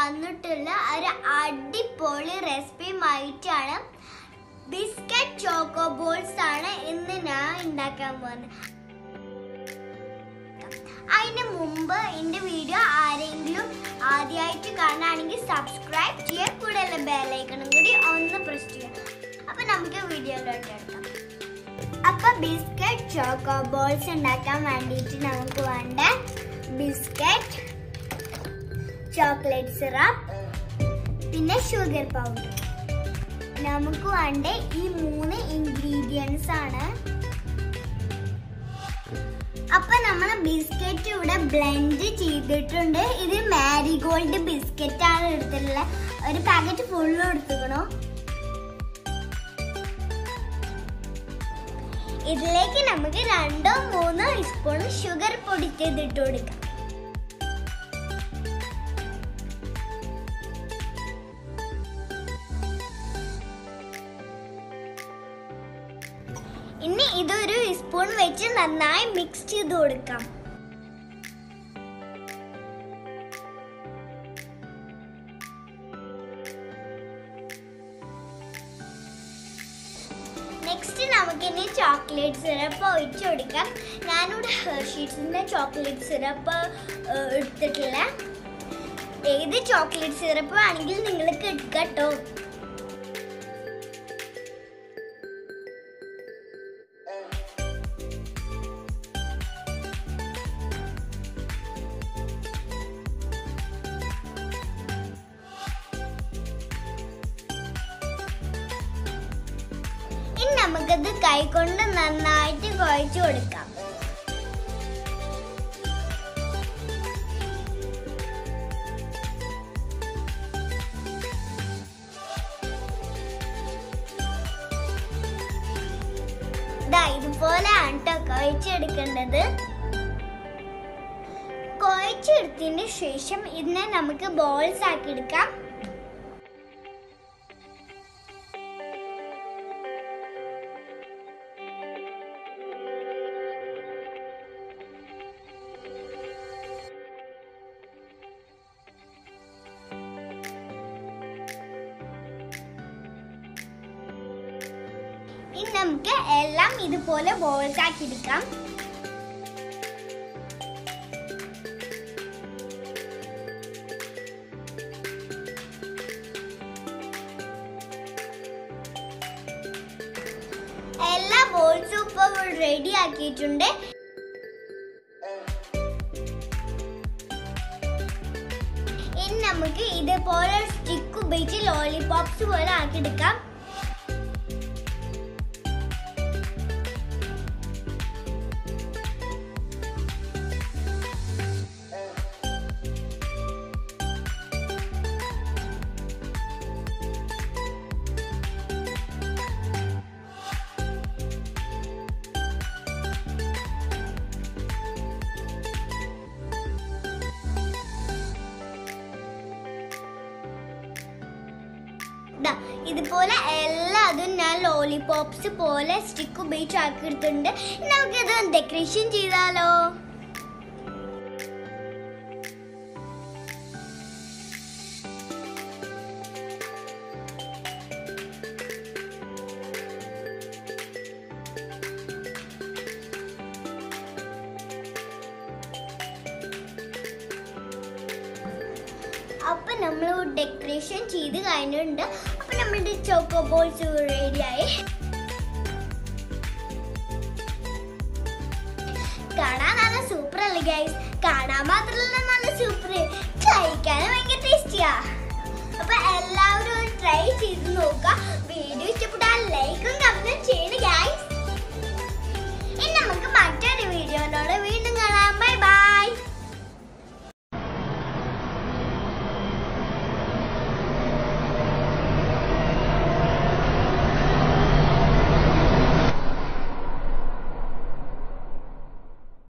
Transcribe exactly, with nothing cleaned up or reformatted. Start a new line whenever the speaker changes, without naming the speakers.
വന്നിട്ടുള്ള ഒരു അടിപൊളി റെസിപ്പിയുമായിട്ടാണ്. ബിസ്ക്കറ്റ് ചോക്കോ ബോൾസ് ആണ് ഇന്ന് ഞാൻ ഉണ്ടാക്കാൻ പോകുന്നത്. അതിന് മുമ്പ് എൻ്റെ വീഡിയോ ആരെങ്കിലും ആദ്യമായിട്ട് കാണുകയാണെങ്കിൽ സബ്സ്ക്രൈബ് ചെയ്യുക, കൂടെയുള്ള ബെല്ലൈക്കണും കൂടി ഒന്ന് പ്രസ് ചെയ്യുക. അപ്പം നമുക്ക് വീഡിയോയിലോട്ട് എടുക്കാം. അപ്പം ബിസ്ക്കറ്റ് ചോക്കോ ബോൾസ് ഉണ്ടാക്കാൻ വേണ്ടിയിട്ട് നമുക്ക് വേണ്ട ബിസ്ക്കറ്റ്, ചോക്ലേറ്റ് സിറപ്പ്, പിന്നെ ഷുഗർ പൗഡർ. നമുക്ക് വേണ്ട ഈ മൂന്ന് ഇൻഗ്രീഡിയൻസ് ആണ്. അപ്പൊ നമ്മൾ ബിസ്ക്കറ്റ് ഇവിടെ ബ്ലെൻഡ് ചെയ്തിട്ടുണ്ട്. ഇത് മാരിഗോൾഡ് ബിസ്ക്കറ്റ് ആണ് എടുത്തിട്ടുള്ളത്. ഒരു പാക്കറ്റ് ഫുള്ളും എടുത്തുക്കണോ. ഇതിലേക്ക് നമുക്ക് രണ്ടോ മൂന്നോ സ്പൂൺ ഷുഗർ പൊടിച്ചതിട്ട് കൊടുക്കാം. ഇനി ഇതൊരു സ്പൂൺ വെച്ച് നന്നായി മിക്സ് ചെയ്ത് കൊടുക്കാം. നെക്സ്റ്റ് നമുക്കിനി ചോക്ലേറ്റ് സിറപ്പ് ഒഴിച്ചു കൊടുക്കാം. ഞാനിവിടെ ഹെർഷീസിന്റെ ചോക്ലേറ്റ് സിറപ്പ് എടുത്തിട്ടില്ല. ഏത് ചോക്ലേറ്റ് സിറപ്പ് ആണെങ്കിൽ നിങ്ങൾക്ക് എടുക്കട്ടോ. ഇനി നമുക്കത് കൈകൊണ്ട് നന്നായിട്ട് കുഴച്ചു കൊടുക്കാം. ഇതുപോലെയാണ് കേട്ടോ കുഴച്ചെടുക്കേണ്ടത്. കുഴച്ചെടുത്തതിന് ശേഷം ഇതിനെ നമുക്ക് ബോൾസ് ആക്കി എടുക്കാം. ഇനി നമുക്ക് എല്ലാം ഇതുപോലെ ബോൾസ് ആക്കി എടുക്കാം. എല്ലാ ബോൾസും ഇപ്പോൾ റെഡി ആക്കിയിട്ടുണ്ട്. ഇനി നമുക്ക് ഇതുപോലെ സ്റ്റിക്ക് ഉപയോഗിച്ച് ലോലിപോപ്സ് പോലെ ആക്കിയെടുക്കാം. ഇതുപോലെ എല്ലാതും ഞാൻ ലോലിപോപ്സ് പോലെ സ്റ്റിക്ക് ഉപയോഗിച്ച് ആക്കിയെടുത്തിട്ടുണ്ട്. നമുക്കിത് ഡെക്കറേഷൻ ചെയ്താലോ. അപ്പൊ നമ്മൾ ഡെക്കറേഷൻ ചെയ്ത് കഴിഞ്ഞിട്ടുണ്ട്. അപ്പൊ നമ്മുടെ ചോക്കോ ബോൾസ് റെഡിയായി. കാണാൻ നല്ല സൂപ്പർ അല്ലേ ഗൈസ്. കാണാൻ മാത്രമല്ല